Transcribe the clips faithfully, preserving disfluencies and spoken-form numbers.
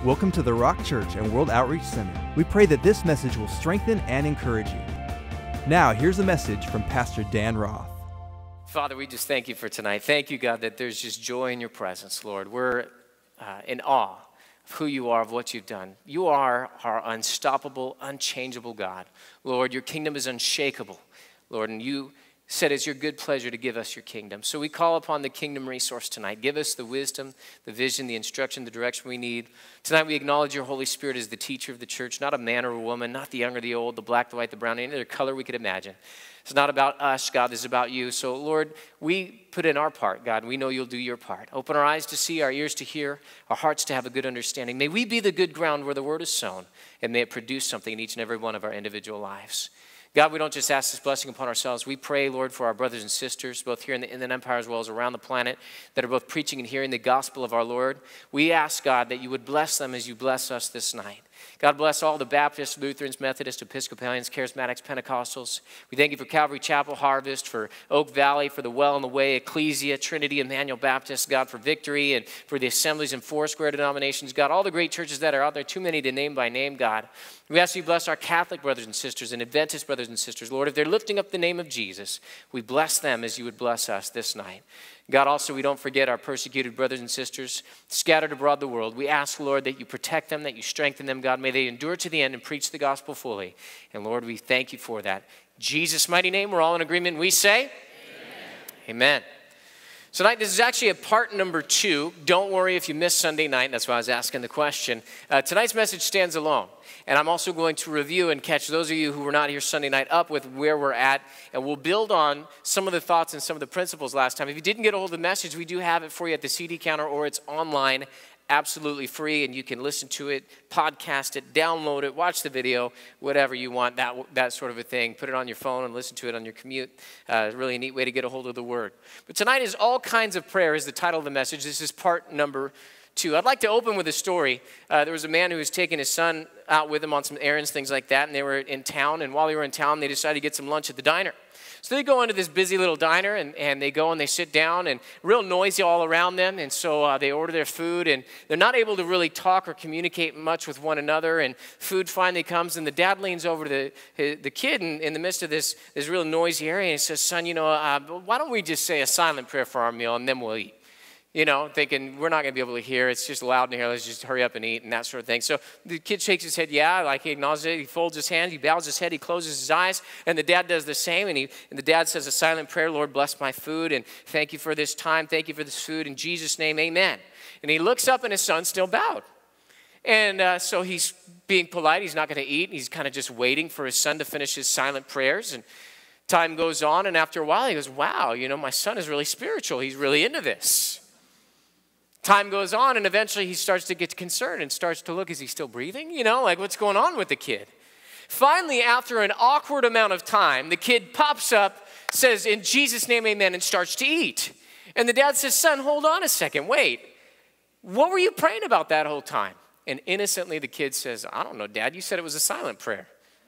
Welcome to the Rock Church and World Outreach Center. We pray that this message will strengthen and encourage you. Now, here's a message from Pastor Dan Roth. Father, we just thank you for tonight. Thank you, God, that there's just joy in your presence, Lord. We're uh, in awe of who you are, of what you've done. You are our unstoppable, unchangeable God. Lord, your kingdom is unshakable, Lord, and you said it's your good pleasure to give us your kingdom. So we call upon the kingdom resource tonight. Give us the wisdom, the vision, the instruction, the direction we need. Tonight we acknowledge your Holy Spirit as the teacher of the church, not a man or a woman, not the young or the old, the black, the white, the brown, any other color we could imagine. It's not about us, God, this is about you. So Lord, we put in our part, God, and we know you'll do your part. Open our eyes to see, our ears to hear, our hearts to have a good understanding. May we be the good ground where the word is sown, and may it produce something in each and every one of our individual lives. God, we don't just ask this blessing upon ourselves. We pray, Lord, for our brothers and sisters, both here in the Inland Empire as well as around the planet, that are both preaching and hearing the gospel of our Lord. We ask, God, that you would bless them as you bless us this night. God bless all the Baptists, Lutherans, Methodists, Episcopalians, Charismatics, Pentecostals. We thank you for Calvary Chapel Harvest, for Oak Valley, for the Well and the Way, Ecclesia, Trinity, Emmanuel Baptist, God, for Victory, and for the assemblies and four square denominations. God, all the great churches that are out there, too many to name by name, God. We ask you to bless our Catholic brothers and sisters and Adventist brothers and sisters. Lord, if they're lifting up the name of Jesus, we bless them as you would bless us this night. God, also, we don't forget our persecuted brothers and sisters scattered abroad the world. We ask, Lord, that you protect them, that you strengthen them. God, may they endure to the end and preach the gospel fully. And Lord, we thank you for that. In Jesus' mighty name, we're all in agreement. We say, Amen. Amen. So tonight, this is actually a part number two. Don't worry if you missed Sunday night. That's why I was asking the question. Uh, tonight's message stands alone. And I'm also going to review and catch those of you who were not here Sunday night up with where we're at. And we'll build on some of the thoughts and some of the principles last time. If you didn't get a hold of the message, we do have it for you at the C D counter, or it's online, absolutely free. And you can listen to it, podcast it, download it, watch the video, whatever you want, that, that sort of a thing. Put it on your phone and listen to it on your commute. Uh, really a neat way to get a hold of the word. But tonight is All Kinds of Prayer is the title of the message. This is part number two. I'd like to open with a story. Uh, there was a man who was taking his son out with him on some errands, things like that, and they were in town, and while they were in town, they decided to get some lunch at the diner. So they go into this busy little diner, and, and they go and they sit down, and real noisy all around them, and so uh, they order their food, and they're not able to really talk or communicate much with one another, and food finally comes, and the dad leans over to the, his, the kid in, in the midst of this, this real noisy area, and he says, son, you know, uh, why don't we just say a silent prayer for our meal, and then we'll eat? You know, thinking we're not going to be able to hear. It's just loud in here. Let's just hurry up and eat and that sort of thing. So the kid shakes his head, yeah, like he acknowledges it. He folds his hands, he bows his head, he closes his eyes, and the dad does the same. And, he, and the dad says a silent prayer, Lord, bless my food, and thank you for this time. Thank you for this food. In Jesus' name, amen. And he looks up, and his son's still bowed. And uh, so he's being polite. He's not going to eat. He's kind of just waiting for his son to finish his silent prayers. And time goes on, and after a while, he goes, wow, you know, my son is really spiritual. He's really into this. Time goes on, and eventually he starts to get concerned and starts to look, is he still breathing? You know, like what's going on with the kid? Finally, after an awkward amount of time, the kid pops up, says, in Jesus' name, amen, and starts to eat. And the dad says, son, hold on a second, wait. What were you praying about that whole time? And innocently the kid says, I don't know, Dad, you said it was a silent prayer.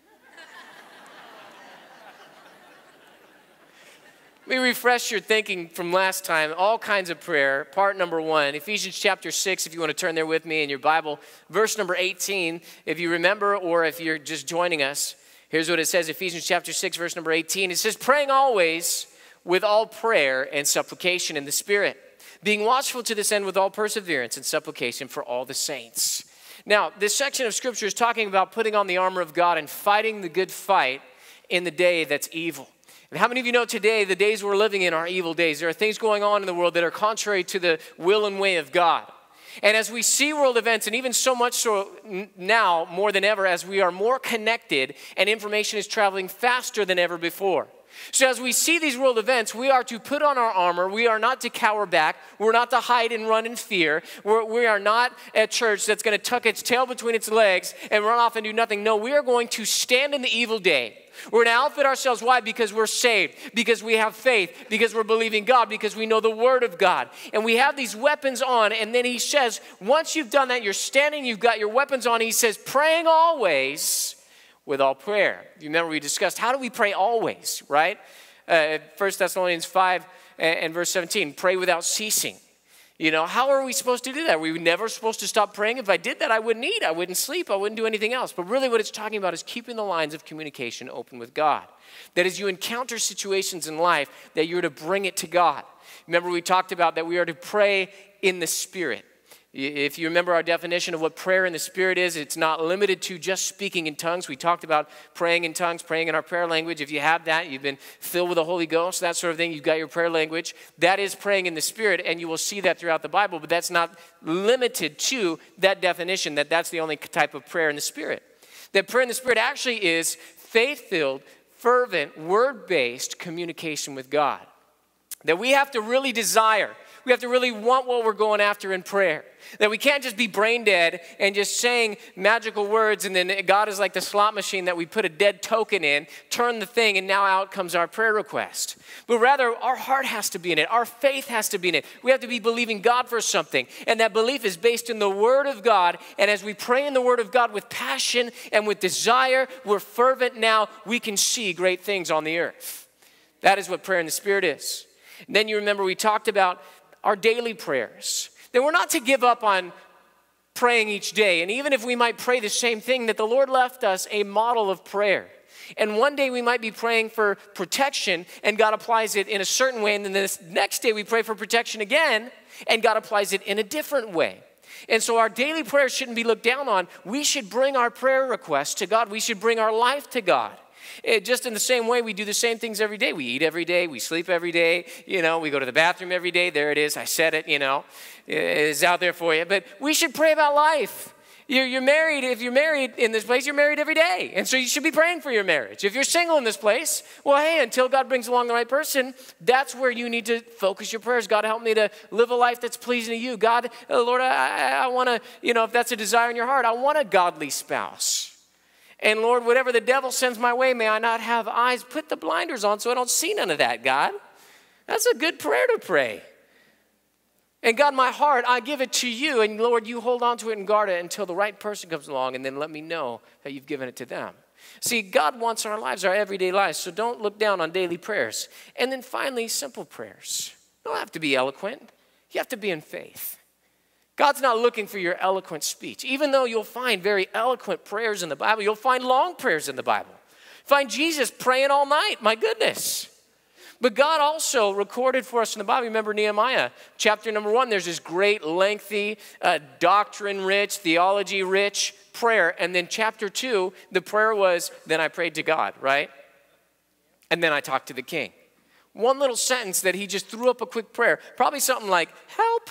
Let me refresh your thinking from last time. All Kinds of Prayer, part number one, Ephesians chapter six, if you want to turn there with me in your Bible, verse number eighteen. If you remember, or if you're just joining us, here's what it says, Ephesians chapter six, verse number eighteen. It says, praying always with all prayer and supplication in the Spirit, being watchful to this end with all perseverance and supplication for all the saints. Now, this section of Scripture is talking about putting on the armor of God and fighting the good fight in the day that's evil. And how many of you know today, the days we're living in are evil days? There are things going on in the world that are contrary to the will and way of God. And as we see world events, and even so much so now, more than ever, as we are more connected and information is traveling faster than ever before. So as we see these world events, we are to put on our armor. We are not to cower back. We're not to hide and run in fear. We're, we are not a church that's going to tuck its tail between its legs and run off and do nothing. No, we are going to stand in the evil day. We're going to outfit ourselves. Why? Because we're saved, because we have faith, because we're believing God, because we know the Word of God. And we have these weapons on, and then he says, once you've done that, you're standing, you've got your weapons on. He says, praying always with all prayer. You remember we discussed, how do we pray always, right? Uh, First Thessalonians five and verse seventeen, pray without ceasing. You know, how are we supposed to do that? Are we never supposed to stop praying? If I did that, I wouldn't eat, I wouldn't sleep, I wouldn't do anything else. But really what it's talking about is keeping the lines of communication open with God. That as you encounter situations in life, that you're to bring it to God. Remember we talked about that we are to pray in the Spirit. If you remember our definition of what prayer in the Spirit is, it's not limited to just speaking in tongues. We talked about praying in tongues, praying in our prayer language. If you have that, you've been filled with the Holy Ghost, that sort of thing, you've got your prayer language. That is praying in the Spirit, and you will see that throughout the Bible, but that's not limited to that definition, that that's the only type of prayer in the Spirit. That prayer in the Spirit actually is faith-filled, fervent, word-based communication with God. That we have to really desire, we have to really want what we're going after in prayer. That we can't just be brain dead and just saying magical words and then God is like the slot machine that we put a dead token in, turn the thing, and now out comes our prayer request. But rather, our heart has to be in it. Our faith has to be in it. We have to be believing God for something. And that belief is based in the Word of God. And as we pray in the Word of God with passion and with desire, we're fervent now, we can see great things on the earth. That is what prayer in the Spirit is. And then you remember we talked about our daily prayers. That we're not to give up on praying each day. And even if we might pray the same thing, that the Lord left us a model of prayer. And one day we might be praying for protection and God applies it in a certain way. And then the next day we pray for protection again and God applies it in a different way. And so our daily prayers shouldn't be looked down on. We should bring our prayer requests to God. We should bring our life to God. It, just in the same way, we do the same things every day. We eat every day. We sleep every day. You know, we go to the bathroom every day. There it is. I said it, you know. It's out there for you. But we should pray about life. You're, you're married. If you're married in this place, you're married every day. And so you should be praying for your marriage. If you're single in this place, well, hey, until God brings along the right person, that's where you need to focus your prayers. God, help me to live a life that's pleasing to you. God, uh, Lord, I, I want to, you know, if that's a desire in your heart, I want a godly spouse. And Lord, whatever the devil sends my way, may I not have eyes. Put the blinders on so I don't see none of that, God. That's a good prayer to pray. And God, my heart, I give it to you. And Lord, you hold on to it and guard it until the right person comes along. And then let me know that you've given it to them. See, God wants our lives, our everyday lives. So don't look down on daily prayers. And then finally, simple prayers. You don't have to be eloquent. You have to be in faith. God's not looking for your eloquent speech. Even though you'll find very eloquent prayers in the Bible, you'll find long prayers in the Bible. Find Jesus praying all night, my goodness. But God also recorded for us in the Bible, remember Nehemiah, chapter number one, there's this great, lengthy, uh, doctrine-rich, theology-rich prayer. And then chapter two, the prayer was, then I prayed to God, right? And then I talked to the king. One little sentence that he just threw up a quick prayer. Probably something like, help.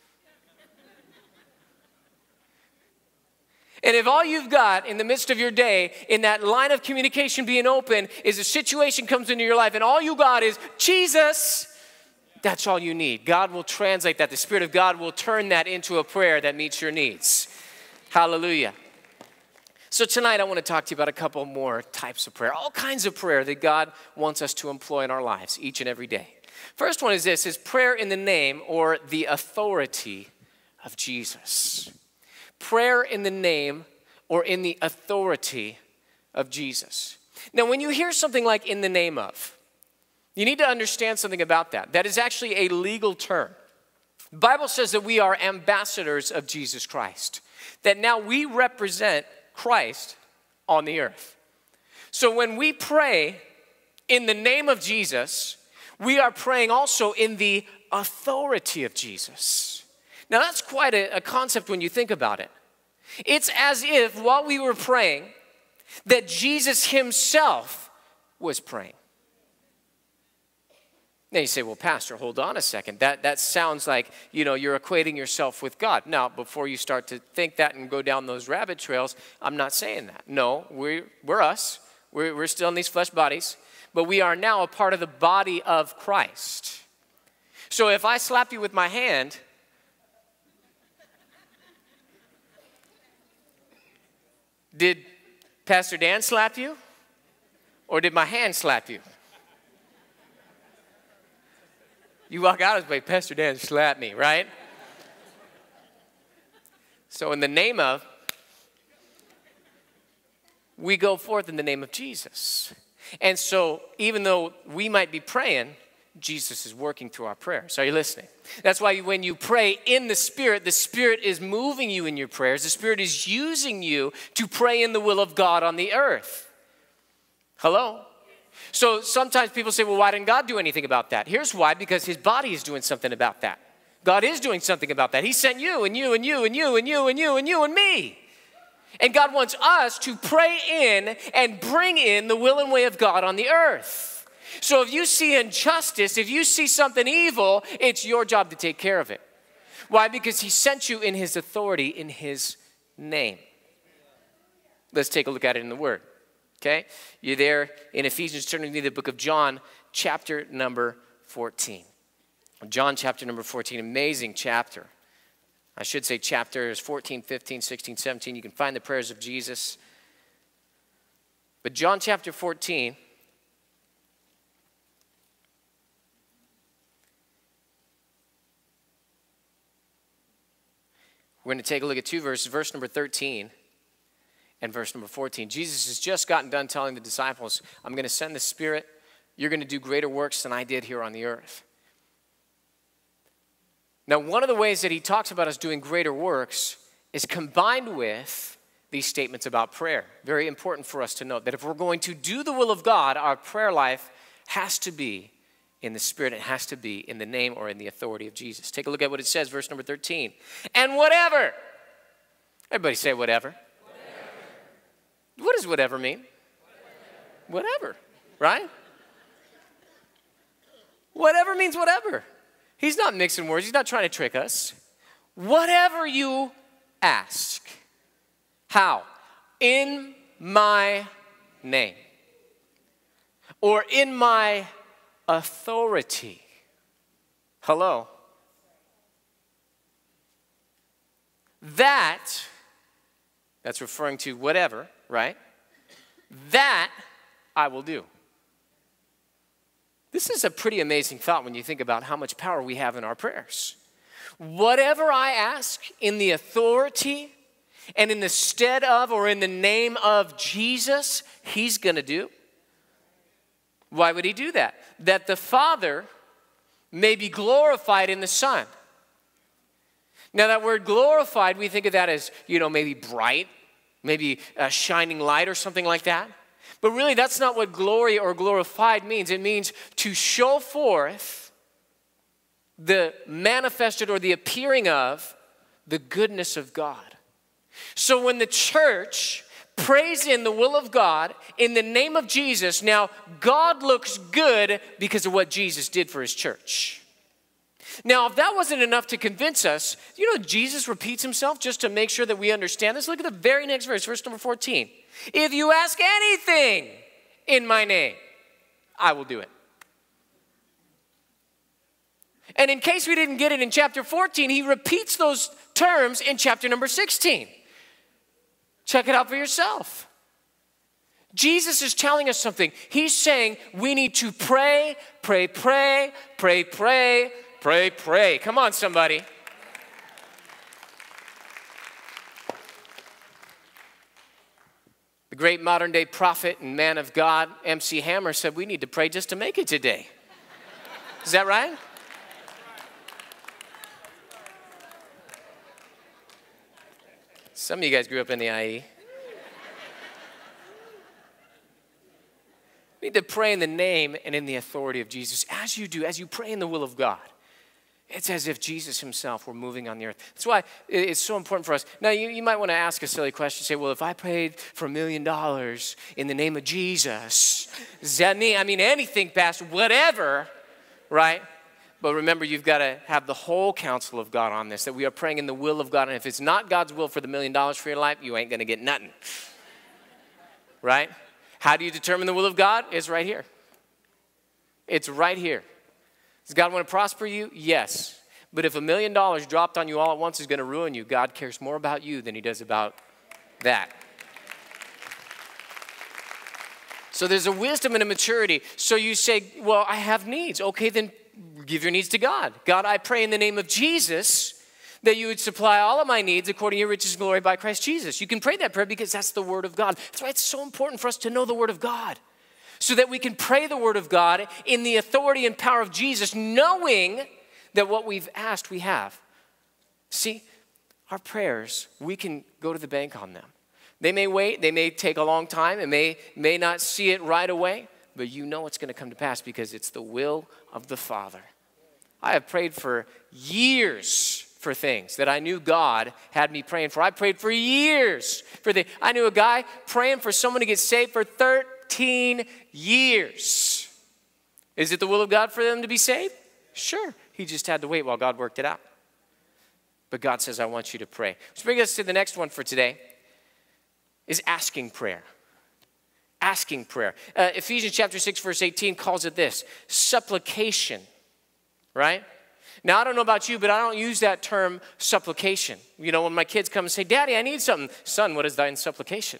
And if all you've got in the midst of your day, in that line of communication being open, is a situation comes into your life and all you got is Jesus, that's all you need. God will translate that. The Spirit of God will turn that into a prayer that meets your needs. Hallelujah. So tonight I want to talk to you about a couple more types of prayer, all kinds of prayer that God wants us to employ in our lives each and every day. First one is this, is prayer in the name or the authority of Jesus. Prayer in the name or in the authority of Jesus. Now, when you hear something like in the name of, you need to understand something about that. That is actually a legal term. The Bible says that we are ambassadors of Jesus Christ, that now we represent Christ on the earth. So when we pray in the name of Jesus, we are praying also in the authority of Jesus. Now that's quite a, a concept when you think about it. It's as if while we were praying that Jesus himself was praying. Now you say, well, Pastor, hold on a second. That, that sounds like, you know, you're equating yourself with God. Now, before you start to think that and go down those rabbit trails, I'm not saying that. No, we're, we're us. We're, we're still in these flesh bodies. But we are now a part of the body of Christ. So if I slap you with my hand, did Pastor Dan slap you? Or did my hand slap you? You walk out and say, Pastor Dan slapped me, right? So in the name of, we go forth in the name of Jesus. And so even though we might be praying, Jesus is working through our prayers. Are you listening? That's why when you pray in the Spirit, the Spirit is moving you in your prayers. The Spirit is using you to pray in the will of God on the earth. Hello? So sometimes people say, well, why didn't God do anything about that? Here's why, because his body is doing something about that. God is doing something about that. He sent you and you and you and you and you and you and you and me. And God wants us to pray in and bring in the will and way of God on the earth. So if you see injustice, if you see something evil, it's your job to take care of it. Why? Because he sent you in his authority, in his name. Let's take a look at it in the Word. Okay? You're there in Ephesians, turn to the book of John, chapter number fourteen. John chapter number fourteen, amazing chapter. I should say chapters fourteen, fifteen, sixteen, seventeen. You can find the prayers of Jesus. But John chapter fourteen, we're going to take a look at two verses, verse number thirteen and verse number fourteen. Jesus has just gotten done telling the disciples, I'm going to send the Spirit. You're going to do greater works than I did here on the earth. Now, one of the ways that he talks about us doing greater works is combined with these statements about prayer. Very important for us to note that if we're going to do the will of God, our prayer life has to be in the Spirit. It has to be in the name or in the authority of Jesus. Take a look at what it says, verse number thirteen. And whatever. Everybody say whatever. Whatever. What does whatever mean? Whatever. Whatever, right? Whatever means whatever. He's not mixing words. He's not trying to trick us. Whatever you ask. How? In my name. Or in my authority. Hello? That, that's referring to whatever, right? That I will do. This is a pretty amazing thought when you think about how much power we have in our prayers. Whatever I ask in the authority and in the stead of or in the name of Jesus, he's going to do. Why would he do that? That the Father may be glorified in the Son. Now that word glorified, we think of that as, you know, maybe bright, maybe a shining light or something like that. But really, that's not what glory or glorified means. It means to show forth the manifested or the appearing of the goodness of God. So when the church prays in the will of God in the name of Jesus, now God looks good because of what Jesus did for his church. Now, if that wasn't enough to convince us, you know, Jesus repeats himself just to make sure that we understand this. Look at the very next verse, verse number fourteen. If you ask anything in my name, I will do it. And in case we didn't get it in chapter fourteen, he repeats those terms in chapter number sixteen. Check it out for yourself. Jesus is telling us something. He's saying we need to pray, pray, pray, pray, pray, pray, pray. Come on, somebody. The great modern day prophet and man of God, M C Hammer, said we need to pray just to make it today. Is that right? Some of you guys grew up in the I E. We need to pray in the name and in the authority of Jesus. As you do, as you pray in the will of God, it's as if Jesus himself were moving on the earth. That's why it's so important for us. Now, you, you might want to ask a silly question. Say, well, if I prayed for a million dollars in the name of Jesus, does that mean, I mean, anything, Pastor, whatever, right? But remember, you've got to have the whole counsel of God on this, that we are praying in the will of God. And if it's not God's will for the million dollars for your life, you ain't going to get nothing. Right? How do you determine the will of God? It's right here. It's right here. Does God want to prosper you? Yes. But if a million dollars dropped on you all at once is going to ruin you, God cares more about you than he does about that. So there's a wisdom and a maturity. So you say, well, I have needs. Okay, then give your needs to God. God, I pray in the name of Jesus that you would supply all of my needs according to your riches and glory by Christ Jesus. You can pray that prayer because that's the word of God. That's why it's so important for us to know the word of God. so that we can pray the word of God in the authority and power of Jesus, knowing that what we've asked, we have. See, our prayers, we can go to the bank on them. They may wait, they may take a long time, and may, may not see it right away, but you know it's going to come to pass because it's the will of the Father. I have prayed for years for things that I knew God had me praying for. I prayed for years for the. I knew a guy praying for someone to get saved for thirteen years. Is it the will of God for them to be saved? Sure. He just had to wait while God worked it out. But God says, I want you to pray. Which brings us to the next one for today, is asking prayer. Asking prayer. Uh, Ephesians chapter six, verse eighteen calls it this, supplication, right? Now, I don't know about you, but I don't use that term supplication. You know, when my kids come and say, Daddy, I need something. Son, what is thine supplication?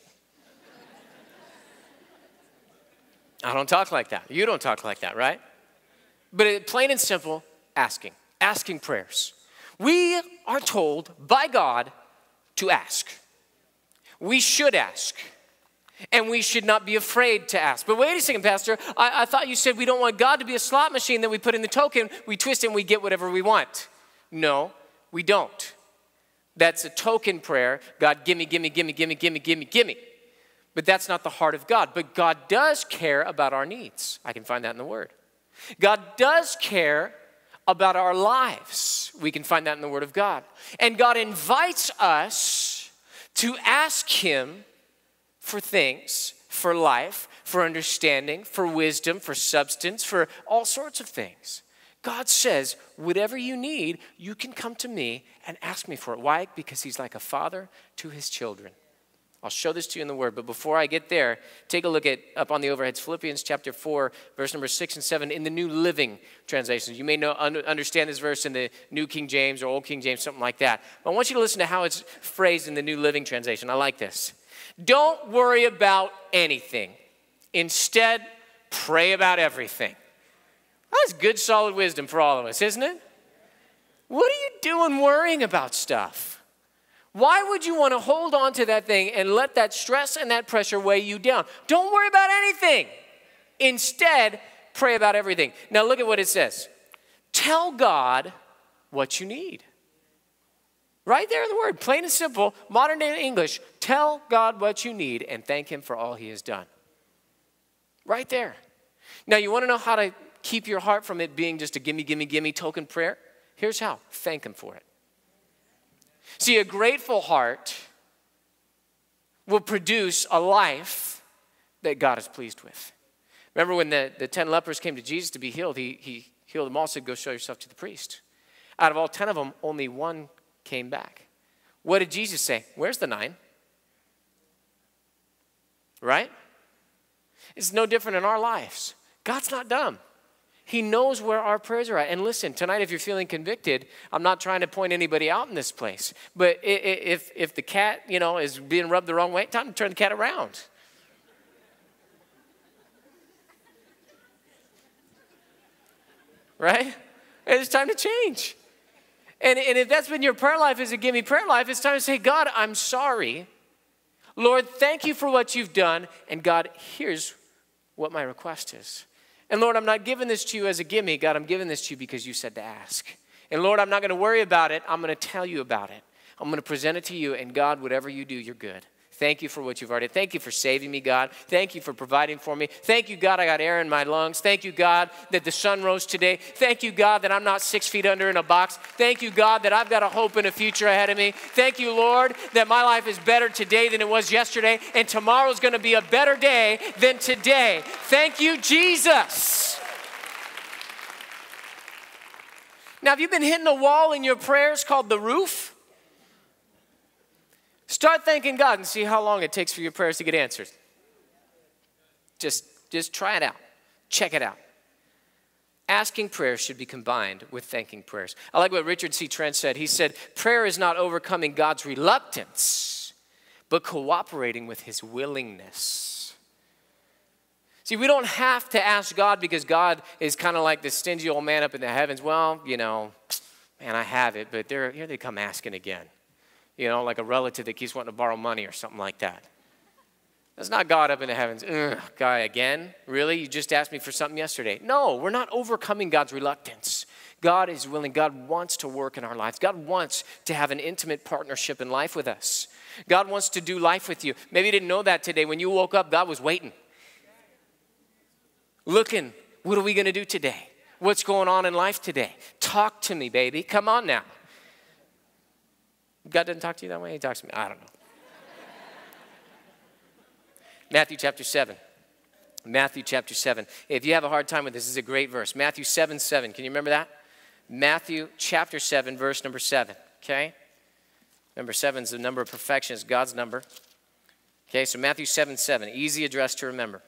I don't talk like that. You don't talk like that, right? But it, plain and simple, asking. Asking prayers. We are told by God to ask. We should ask. And we should not be afraid to ask. But wait a second, Pastor. I, I thought you said we don't want God to be a slot machine that we put in the token, we twist it and we get whatever we want. No, we don't. That's a token prayer. God, gimme, gimme, gimme, gimme, gimme, gimme, gimme. But that's not the heart of God. But God does care about our needs. I can find that in the Word. God does care about our lives. We can find that in the Word of God. And God invites us to ask Him for things, for life, for understanding, for wisdom, for substance, for all sorts of things. God says, whatever you need, you can come to me and ask me for it. Why? Because He's like a father to His children. I'll show this to you in the Word, but before I get there, take a look at, up on the overheads, Philippians chapter four, verse number six and seven in the New Living Translation. You may know, understand this verse in the New King James or Old King James, something like that. But I want you to listen to how it's phrased in the New Living Translation. I like this. Don't worry about anything. Instead, pray about everything. That's good, solid wisdom for all of us, isn't it? What are you doing worrying about stuff? Why would you want to hold on to that thing and let that stress and that pressure weigh you down? Don't worry about anything. Instead, pray about everything. Now look at what it says. Tell God what you need. Right there in the Word, plain and simple, modern day English. Tell God what you need and thank Him for all He has done. Right there. Now, you want to know how to keep your heart from it being just a gimme, gimme, gimme token prayer? Here's how. Thank Him for it. See, a grateful heart will produce a life that God is pleased with. Remember when the, the ten lepers came to Jesus to be healed, he, he healed them all, said, go show yourself to the priest. Out of all ten of them, only one came back. What did Jesus say? Where's the nine? Right? It's no different in our lives. God's not dumb. He knows where our prayers are at. And listen, tonight if you're feeling convicted, I'm not trying to point anybody out in this place. But if, if the cat, you know, is being rubbed the wrong way, time to turn the cat around. Right? It's time to change. And, and if that's been your prayer life, is a gimme prayer life, it's time to say, God, I'm sorry. Lord, thank you for what you've done. And God, here's what my request is. And Lord, I'm not giving this to you as a gimme. God, I'm giving this to you because you said to ask. And Lord, I'm not going to worry about it. I'm going to tell you about it. I'm going to present it to you. And God, whatever you do, you're good. Thank you for what you've already done. Thank you for saving me, God. Thank you for providing for me. Thank you, God, I got air in my lungs. Thank you, God, that the sun rose today. Thank you, God, that I'm not six feet under in a box. Thank you, God, that I've got a hope and a future ahead of me. Thank you, Lord, that my life is better today than it was yesterday, and tomorrow's going to be a better day than today. Thank you, Jesus. Now, have you been hitting a wall in your prayers called the roof? Start thanking God and see how long it takes for your prayers to get answered. Just, just try it out. Check it out. Asking prayers should be combined with thanking prayers. I like what Richard C. Trent said. He said, prayer is not overcoming God's reluctance, but cooperating with His willingness. See, we don't have to ask God because God is kind of like this stingy old man up in the heavens. Well, you know, man, I have it, but they're, here they come asking again. You know, like a relative that keeps wanting to borrow money or something like that. That's not God up in the heavens. Ugh, guy again? Really? You just asked me for something yesterday. No, we're not overcoming God's reluctance. God is willing. God wants to work in our lives. God wants to have an intimate partnership in life with us. God wants to do life with you. Maybe you didn't know that today. When you woke up, God was waiting. Looking, what are we going to do today? What's going on in life today? Talk to me, baby. Come on now. God doesn't talk to you that way? He talks to me. I don't know. Matthew chapter seven. Matthew chapter seven. If you have a hard time with this, this is a great verse. Matthew seven, seven. Can you remember that? Matthew chapter seven, verse number seven. Okay? Number seven is the number of perfection. It's God's number. Okay, so Matthew seven, seven. Easy address to remember.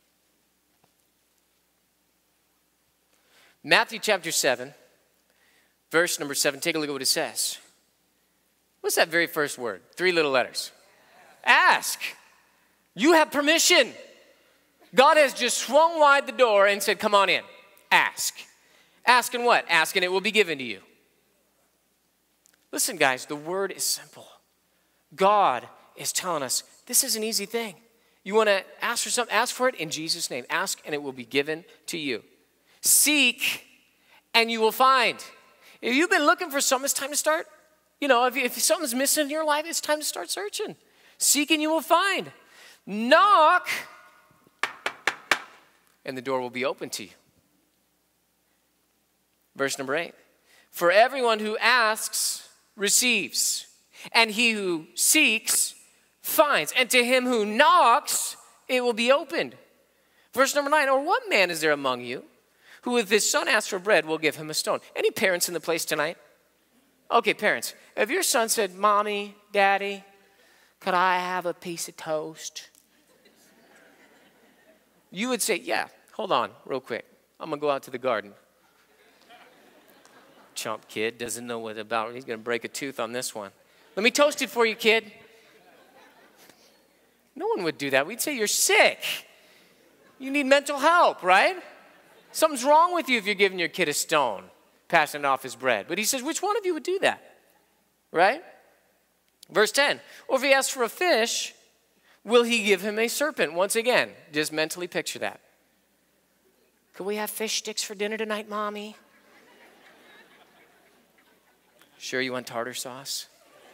Matthew chapter seven, verse number seven. Take a look at what it says. What's that very first word? Three little letters. Ask. You have permission. God has just swung wide the door and said, come on in. Ask. Asking what? Asking it will be given to you. Listen, guys, the word is simple. God is telling us this is an easy thing. You want to ask for something? Ask for it in Jesus' name. Ask and it will be given to you. Seek and you will find. If you've been looking for something, it's time to start. You know, if, if something's missing in your life, it's time to start searching. Seek and you will find. Knock and the door will be open to you. Verse number eight. For everyone who asks receives, and he who seeks finds, and to him who knocks it will be opened. Verse number nine. Or what man is there among you who if his son asks for bread will give him a stone? Any parents in the place tonight? Okay, parents. If your son said, Mommy, Daddy, could I have a piece of toast? You would say, yeah, hold on real quick. I'm going to go out to the garden. Chump kid, doesn't know what about. He's going to break a tooth on this one. Let me toast it for you, kid. No one would do that. We'd say, you're sick. You need mental help, right? Something's wrong with you if you're giving your kid a stone, passing off his bread. But he says, which one of you would do that? Right? Verse ten. Or if he asks for a fish, will he give him a serpent? Once again, just mentally picture that. Could we have fish sticks for dinner tonight, Mommy? Sure you want tartar sauce?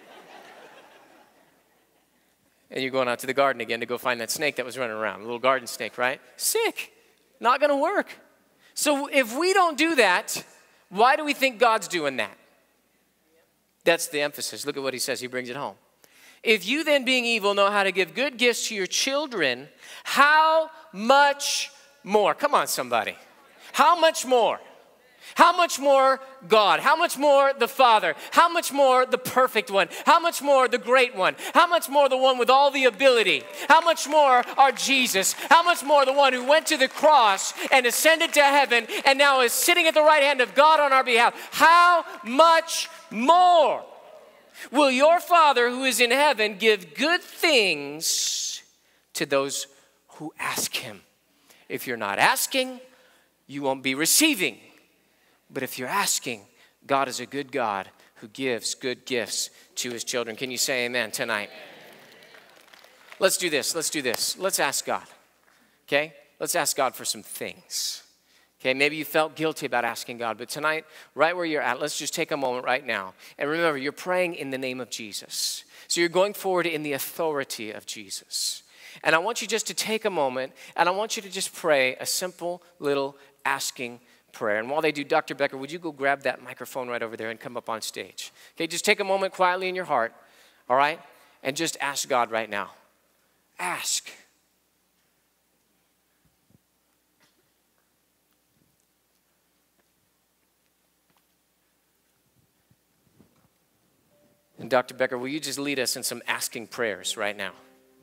And you're going out to the garden again to go find that snake that was running around. A little garden snake, right? Sick. Not going to work. So if we don't do that, why do we think God's doing that? That's the emphasis. Look at what he says. He brings it home. If you then, being evil, know how to give good gifts to your children, how much more? Come on, somebody. How much more? How much more God? How much more the Father? How much more the perfect one? How much more the great one? How much more the one with all the ability? How much more our Jesus? How much more the one who went to the cross and ascended to heaven and now is sitting at the right hand of God on our behalf? How much more will your Father who is in heaven give good things to those who ask him? If you're not asking, you won't be receiving. But if you're asking, God is a good God who gives good gifts to his children. Can you say amen tonight? Let's do this. Let's do this. Let's ask God. Okay? Let's ask God for some things. Okay, maybe you felt guilty about asking God, but tonight, right where you're at, let's just take a moment right now. And remember, you're praying in the name of Jesus. So you're going forward in the authority of Jesus. And I want you just to take a moment, and I want you to just pray a simple little asking prayer. And while they do, Doctor Becker, would you go grab that microphone right over there and come up on stage? Okay, just take a moment quietly in your heart, all right? And just ask God right now. Ask. And Doctor Becker, will you just lead us in some asking prayers right now?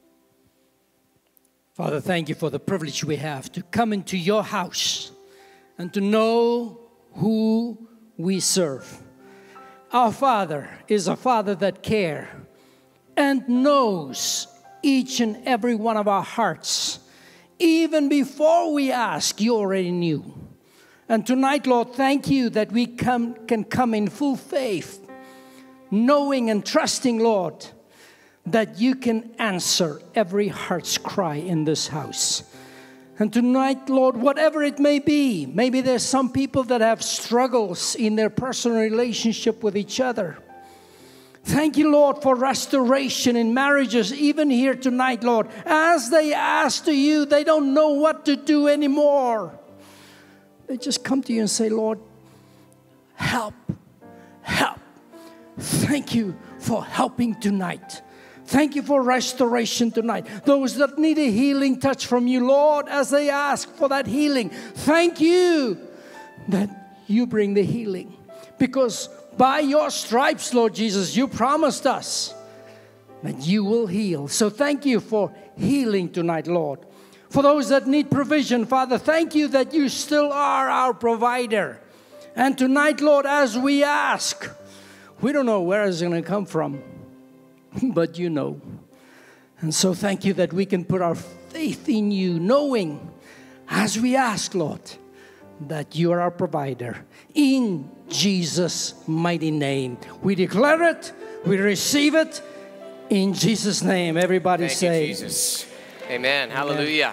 Father, thank you for the privilege we have to come into your house and to know who we serve. Our Father is a Father that cares and knows each and every one of our hearts. Even before we ask, you already knew. And tonight, Lord, thank you that we come, can come in full faith, knowing and trusting, Lord, that you can answer every heart's cry in this house. And tonight, Lord, whatever it may be, maybe there's some people that have struggles in their personal relationship with each other. Thank you, Lord, for restoration in marriages, even here tonight, Lord. As they ask to you, they don't know what to do anymore. They just come to you and say, Lord, help, help. Thank you for helping tonight. Thank you for restoration tonight. Those that need a healing touch from you, Lord, as they ask for that healing, thank you that you bring the healing. Because by your stripes, Lord Jesus, you promised us that you will heal. So thank you for healing tonight, Lord. For those that need provision, Father, thank you that you still are our provider. And tonight, Lord, as we ask, we don't know where it's going to come from. But you know. And so thank you that we can put our faith in you, knowing as we ask, Lord, that you are our provider. In Jesus' mighty name. We declare it. We receive it. In Jesus' name. Everybody Thank say. You, Jesus. Amen. Hallelujah.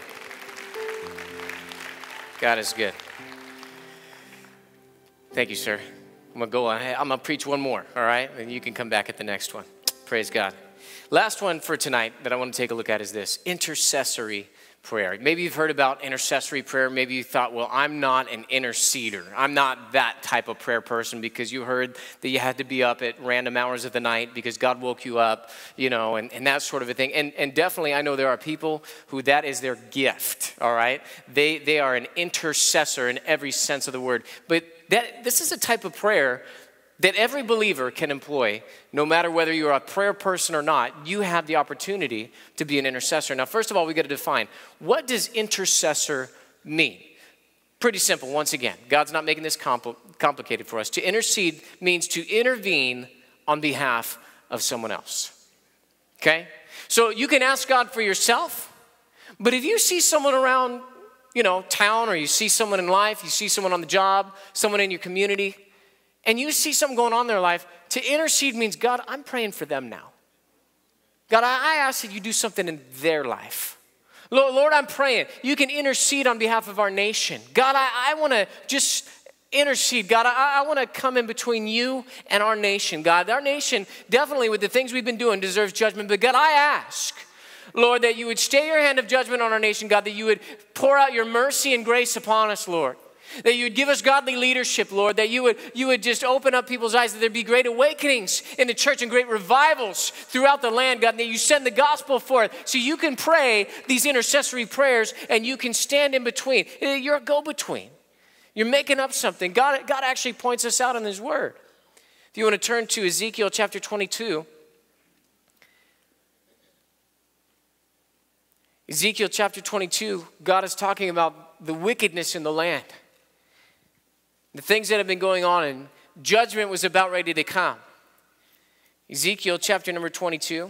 God is good. Thank you, sir. I'm going to go on. I'm going to preach one more, all right? And you can come back at the next one. Praise God. Last one for tonight that I want to take a look at is this, intercessory prayer. Maybe you've heard about intercessory prayer. Maybe you thought, well, I'm not an interceder. I'm not that type of prayer person, because you heard that you had to be up at random hours of the night because God woke you up, you know, and, and that sort of a thing. And, and definitely I know there are people who that is their gift, all right? They, they are an intercessor in every sense of the word. But that this is a type of prayer that every believer can employ, no matter whether you're a prayer person or not. You have the opportunity to be an intercessor. Now, first of all, we got to define, what does intercessor mean? Pretty simple, once again. God's not making this compl- complicated for us. To intercede means to intervene on behalf of someone else. Okay? So you can ask God for yourself, but if you see someone around, you know, town, or you see someone in life, you see someone on the job, someone in your community, and you see something going on in their life, to intercede means, God, I'm praying for them now. God, I ask that you do something in their life. Lord, Lord, I'm praying. You can intercede on behalf of our nation. God, I, I want to just intercede. God, I, I want to come in between you and our nation. God, our nation, definitely with the things we've been doing, deserves judgment. But God, I ask, Lord, that you would stay your hand of judgment on our nation. God, that you would pour out your mercy and grace upon us, Lord. That you would give us godly leadership, Lord. That you would, you would just open up people's eyes. That there be great awakenings in the church and great revivals throughout the land, God. That you send the gospel forth so you can pray these intercessory prayers and you can stand in between. You're a go-between. You're making up something. God, God actually points us out in his word. If you want to turn to Ezekiel chapter twenty-two. Ezekiel chapter twenty-two, God is talking about the wickedness in the land. The things that have been going on, and judgment was about ready to come. Ezekiel chapter number twenty-two.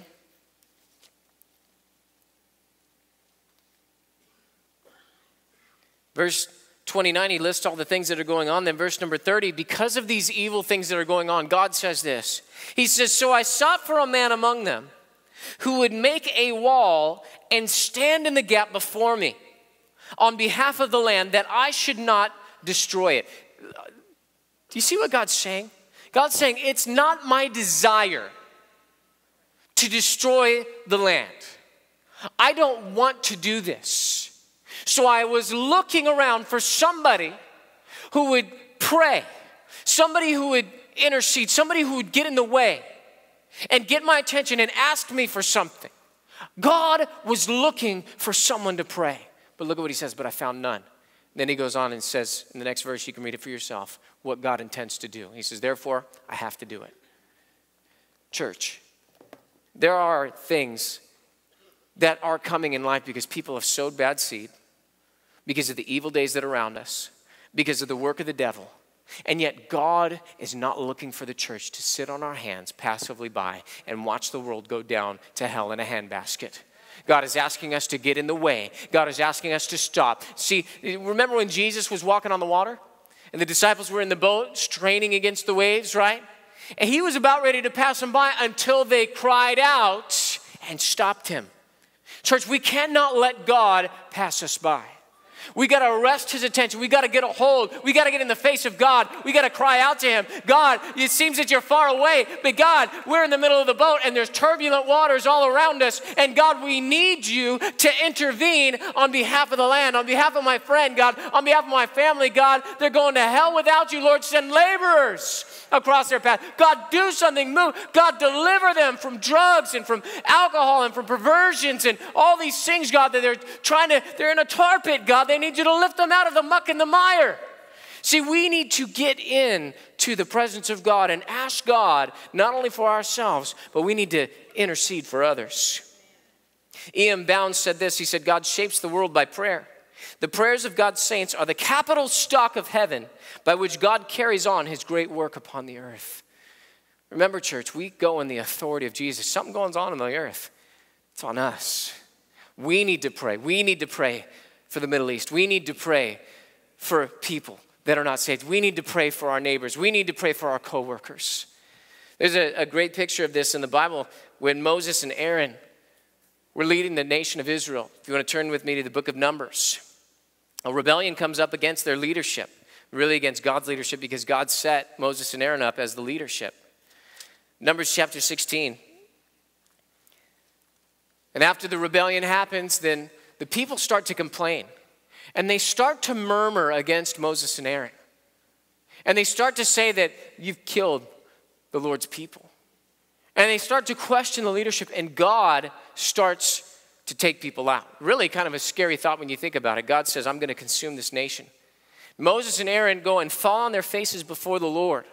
Verse twenty-nine, he lists all the things that are going on. Then verse number thirty, because of these evil things that are going on, God says this. He says, so I sought for a man among them who would make a wall and stand in the gap before me on behalf of the land, that I should not destroy it. Do you see what God's saying? God's saying, it's not my desire to destroy the land. I don't want to do this. So I was looking around for somebody who would pray, somebody who would intercede, somebody who would get in the way and get my attention and ask me for something. God was looking for someone to pray. But look at what he says, but I found none. Then he goes on and says, in the next verse, you can read it for yourself, what God intends to do. He says, therefore, I have to do it. Church, there are things that are coming in life because people have sowed bad seed, because of the evil days that are around us, because of the work of the devil. And yet God is not looking for the church to sit on our hands passively by and watch the world go down to hell in a handbasket. God is asking us to get in the way. God is asking us to stop. See, remember when Jesus was walking on the water? And the disciples were in the boat straining against the waves, right? And he was about ready to pass them by until they cried out, and stopped him. Church, we cannot let God pass us by. We got to arrest his attention. We got to get a hold. We got to get in the face of God. We got to cry out to him. God, it seems that you're far away, but God, we're in the middle of the boat and there's turbulent waters all around us. And God, we need you to intervene on behalf of the land, on behalf of my friend, God, on behalf of my family, God. They're going to hell without you, Lord. Send laborers across their path. God, do something, move. God, deliver them from drugs and from alcohol and from perversions and all these things, God, that they're trying to, they're in a tar pit, God. They need you to lift them out of the muck and the mire. See, we need to get in to the presence of God and ask God, not only for ourselves, but we need to intercede for others. E M Bounds said this. He said, God shapes the world by prayer. The prayers of God's saints are the capital stock of heaven by which God carries on his great work upon the earth. Remember, church, we go in the authority of Jesus. Something goes on in the earth. It's on us. We need to pray. We need to pray for the Middle East. We need to pray for people that are not saved. We need to pray for our neighbors. We need to pray for our coworkers. There's a, a great picture of this in the Bible when Moses and Aaron were leading the nation of Israel. If you want to turn with me to the book of Numbers. A rebellion comes up against their leadership, really against God's leadership, because God set Moses and Aaron up as the leadership. Numbers chapter sixteen. And after the rebellion happens, then the people start to complain. And they start to murmur against Moses and Aaron. And they start to say that you've killed the Lord's people. And they start to question the leadership, and God starts to take people out. Really kind of a scary thought when you think about it. God says, I'm going to consume this nation. Moses and Aaron go and fall on their faces before the Lord.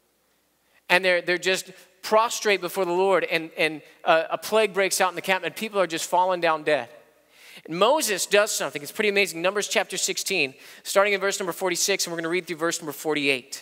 And they're, they're just prostrate before the Lord. And, and a, a plague breaks out in the camp, and people are just falling down dead. And Moses does something. It's pretty amazing. Numbers chapter sixteen, starting in verse number forty-six, and we're going to read through verse number forty-eight.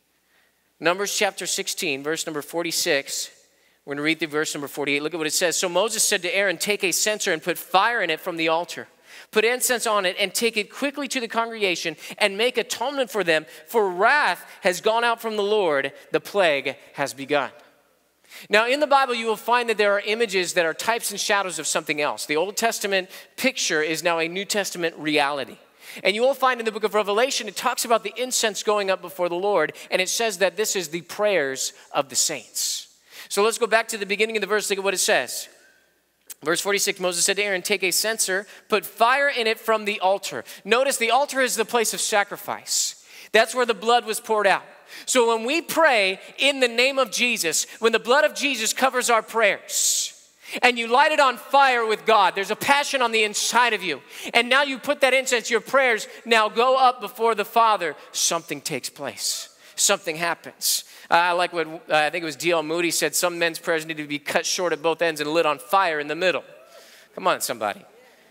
Numbers chapter sixteen, verse number forty-six. We're going to read through verse number forty-eight. Look at what it says. So Moses said to Aaron, take a censer and put fire in it from the altar. Put incense on it and take it quickly to the congregation and make atonement for them. For wrath has gone out from the Lord. The plague has begun. Now, in the Bible, you will find that there are images that are types and shadows of something else. The Old Testament picture is now a New Testament reality. And you will find in the book of Revelation, it talks about the incense going up before the Lord, and it says that this is the prayers of the saints. So let's go back to the beginning of the verse. Look at what it says. Verse forty-six, Moses said to Aaron, take a censer, put fire in it from the altar. Notice the altar is the place of sacrifice. That's where the blood was poured out. So when we pray in the name of Jesus, when the blood of Jesus covers our prayers, and you light it on fire with God, there's a passion on the inside of you. And now you put that incense, your prayers now go up before the Father. Something takes place. Something happens. Uh, I like what, uh, I think it was D L Moody said, some men's prayers need to be cut short at both ends and lit on fire in the middle. Come on, somebody.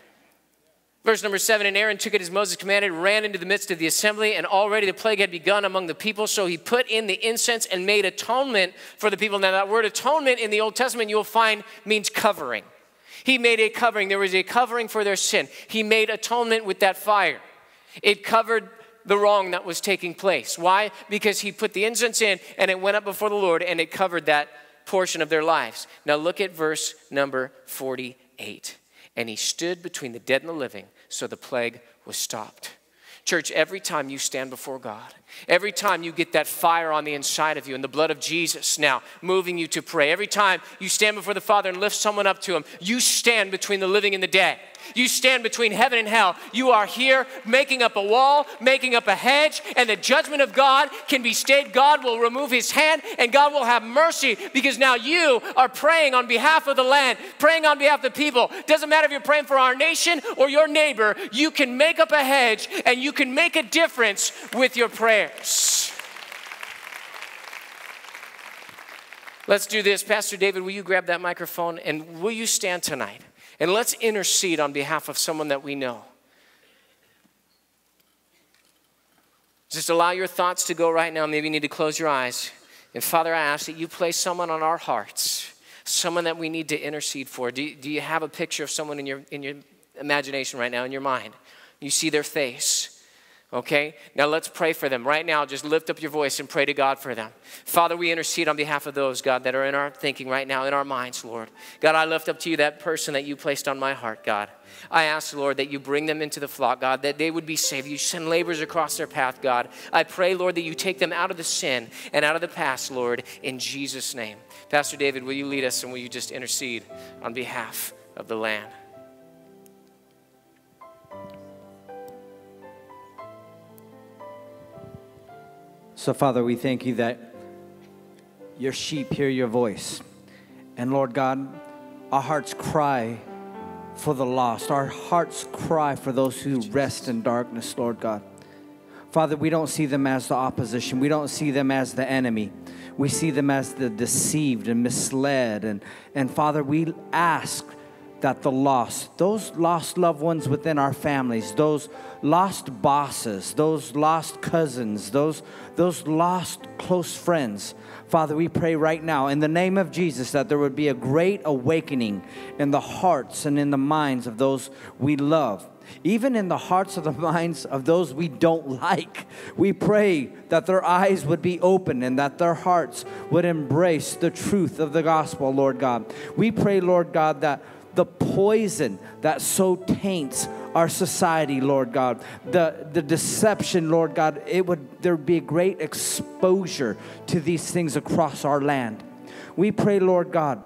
Verse number seven, and Aaron took it as Moses commanded, ran into the midst of the assembly, and already the plague had begun among the people. So he put in the incense and made atonement for the people. Now that word atonement in the Old Testament you'll find means covering. He made a covering. There was a covering for their sin. He made atonement with that fire. It covered the wrong that was taking place. Why? Because he put the incense in and it went up before the Lord and it covered that portion of their lives. Now look at verse number forty-eight. And he stood between the dead and the living, so the plague was stopped. Church, every time you stand before God, every time you get that fire on the inside of you and the blood of Jesus now moving you to pray, every time you stand before the Father and lift someone up to him, you stand between the living and the dead. You stand between heaven and hell. You are here making up a wall, making up a hedge, and the judgment of God can be stayed. God will remove his hand and God will have mercy because now you are praying on behalf of the land, praying on behalf of the people. Doesn't matter if you're praying for our nation or your neighbor, you can make up a hedge and you can make a difference with your prayers. Let's do this. Pastor David, will you grab that microphone and will you stand tonight? And let's intercede on behalf of someone that we know. Just allow your thoughts to go right now. Maybe you need to close your eyes. And Father, I ask that you place someone on our hearts, someone that we need to intercede for. Do, do you have a picture of someone in your, in your imagination right now, in your mind? You see their face. Okay, now let's pray for them. Right now, just lift up your voice and pray to God for them. Father, we intercede on behalf of those, God, that are in our thinking right now, in our minds, Lord. God, I lift up to you that person that you placed on my heart, God. I ask, Lord, that you bring them into the flock, God, that they would be saved. You send laborers across their path, God. I pray, Lord, that you take them out of the sin and out of the past, Lord, in Jesus' name. Pastor David, will you lead us and will you just intercede on behalf of the land? So, Father, we thank you that your sheep hear your voice. And, Lord God, our hearts cry for the lost. Our hearts cry for those who rest in darkness, Lord God. Father, we don't see them as the opposition. We don't see them as the enemy. We see them as the deceived and misled. And, and Father, we ask that the lost, those lost loved ones within our families, those lost bosses, those lost cousins, those, those lost close friends, Father, we pray right now in the name of Jesus that there would be a great awakening in the hearts and in the minds of those we love. Even in the hearts of the minds of those we don't like. We pray that their eyes would be open and that their hearts would embrace the truth of the gospel, Lord God. We pray, Lord God, that the poison that so taints our society, Lord God, the, the deception, Lord God, it would there would be a great exposure to these things across our land. We pray, Lord God,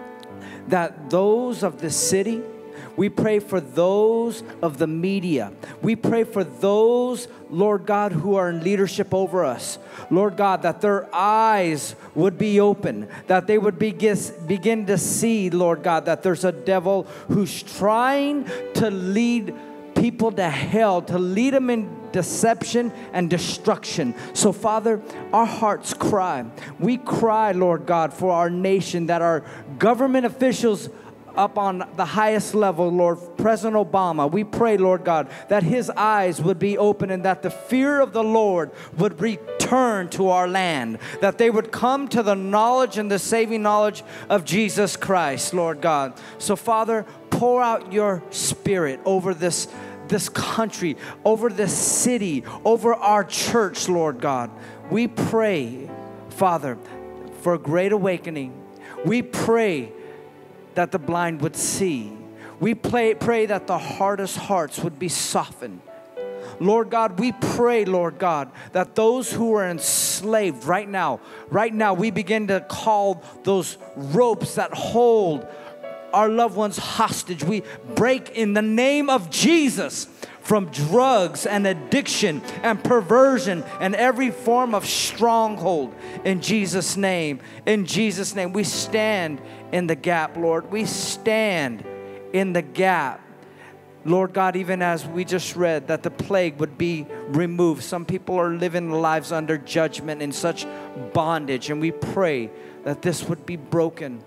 that those of the city, we pray for those of the media. We pray for those, Lord God, who are in leadership over us. Lord God, that their eyes would be open, that they would begin to see, Lord God, that there's a devil who's trying to lead people to hell, to lead them in deception and destruction. So, Father, our hearts cry. We cry, Lord God, for our nation, that our government officials up on the highest level, Lord, President Obama, we pray, Lord God, that his eyes would be open and that the fear of the Lord would return to our land, that they would come to the knowledge and the saving knowledge of Jesus Christ, Lord God. So, Father, pour out your Spirit over this, this country, over this city, over our church, Lord God. We pray, Father, for a great awakening. We pray that the blind would see. We pray, pray that the hardest hearts would be softened. Lord God, we pray, Lord God, that those who are enslaved right now, right now, we begin to call those ropes that hold our loved ones hostage. We break in the name of Jesus from drugs and addiction and perversion and every form of stronghold. In Jesus' name, in Jesus' name, we stand in the gap, Lord. We stand in the gap. Lord God, even as we just read that the plague would be removed. Some people are living lives under judgment in such bondage, and we pray that this would be broken.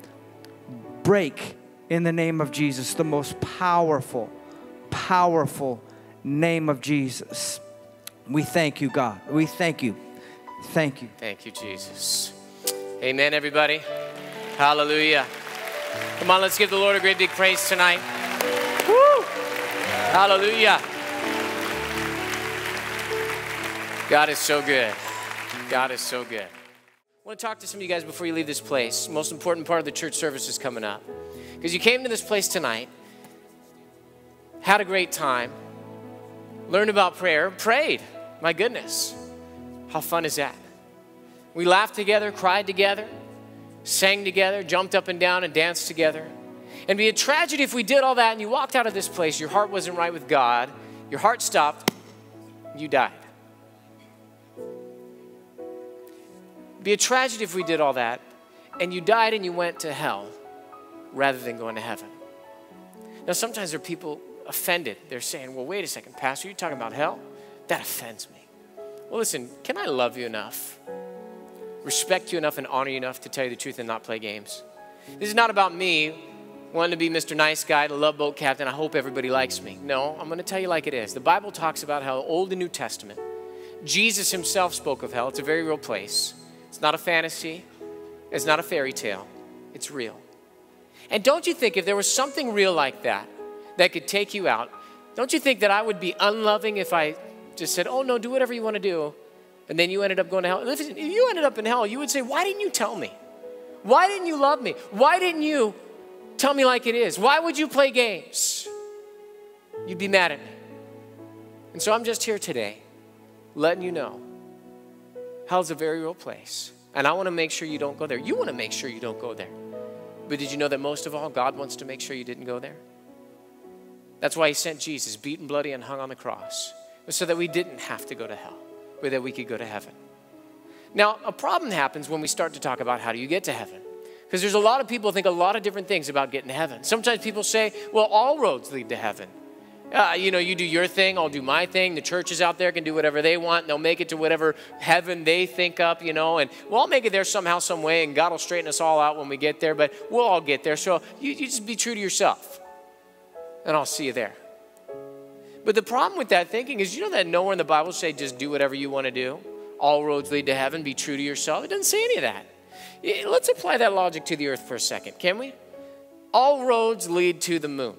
Break in the name of Jesus, the most powerful, powerful name of Jesus. We thank you, God. We thank you. Thank you. Thank you, Jesus. Amen, everybody. Hallelujah. Come on, let's give the Lord a great big praise tonight. Woo! Hallelujah. God is so good. God is so good. I want to talk to some of you guys before you leave this place. Most important part of the church service is coming up. Because you came to this place tonight, had a great time, learned about prayer, prayed. My goodness, how fun is that? We laughed together, cried together, sang together, jumped up and down and danced together. And it'd be a tragedy if we did all that and you walked out of this place, your heart wasn't right with God, your heart stopped, you died. It'd be a tragedy if we did all that and you died and you went to hell rather than going to heaven. Now, sometimes there are people offended. They're saying, well, wait a second, Pastor, you're talking about hell? That offends me. Well, listen, can I love you enough, respect you enough, and honor you enough to tell you the truth and not play games? This is not about me wanting to be Mister Nice Guy, the love boat captain. I hope everybody likes me. No, I'm going to tell you like it is. The Bible talks about how Old and New Testament, Jesus himself spoke of hell. It's a very real place. It's not a fantasy. It's not a fairy tale. It's real. And don't you think if there was something real like that that could take you out, don't you think that I would be unloving if I just said, oh, no, do whatever you want to do, and then you ended up going to hell. If you ended up in hell, you would say, why didn't you tell me? Why didn't you love me? Why didn't you tell me like it is? Why would you play games? You'd be mad at me. And so I'm just here today letting you know hell's a very real place. And I want to make sure you don't go there. You want to make sure you don't go there. But did you know that most of all, God wants to make sure you didn't go there? That's why he sent Jesus, beaten, bloody, and hung on the cross, so that we didn't have to go to hell, but that we could go to heaven. Now, a problem happens when we start to talk about how do you get to heaven. Because there's a lot of people who think a lot of different things about getting to heaven. Sometimes people say, well, all roads lead to heaven. Uh, you know, you do your thing, I'll do my thing. The churches out there can do whatever they want. And they'll make it to whatever heaven they think up, you know. And we'll all make it there somehow, some way. And God will straighten us all out when we get there. But we'll all get there. So you, you just be true to yourself. And I'll see you there. But the problem with that thinking is, you know that nowhere in the Bible say just do whatever you want to do. All roads lead to heaven. Be true to yourself. It doesn't say any of that. Let's apply that logic to the earth for a second, can we? All roads lead to the moon.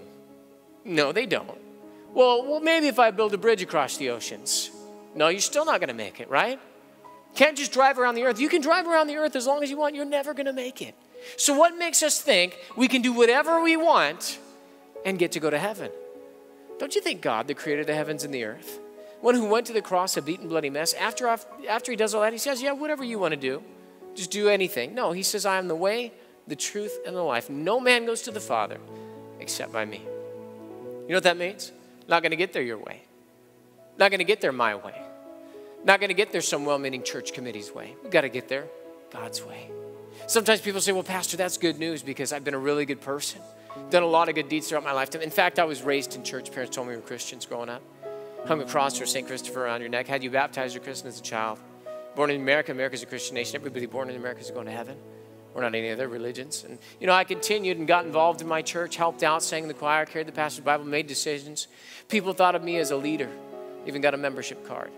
No, they don't. Well, well, maybe if I build a bridge across the oceans. No, you're still not going to make it, right? Can't just drive around the earth. You can drive around the earth as long as you want. You're never going to make it. So what makes us think we can do whatever we want and get to go to heaven? Don't you think God, the creator of the heavens and the earth, one who went to the cross, a beaten, bloody mess, after, after he does all that, he says, yeah, whatever you want to do, just do anything. No, he says, I am the way, the truth, and the life. No man goes to the Father except by me. You know what that means? Not going to get there your way. Not going to get there my way. Not going to get there some well-meaning church committee's way. We've got to get there God's way. Sometimes people say, well, Pastor, that's good news because I've been a really good person. Done a lot of good deeds throughout my lifetime. In fact, I was raised in church. Parents told me we were Christians growing up. Hung a cross for Saint Christopher around your neck. Had you baptized or christened as a child. Born in America. America's a Christian nation. Everybody born in America is going to heaven. We're not any other religions. And, you know, I continued and got involved in my church, helped out, sang in the choir, carried the pastor's Bible, made decisions. People thought of me as a leader. Even got a membership card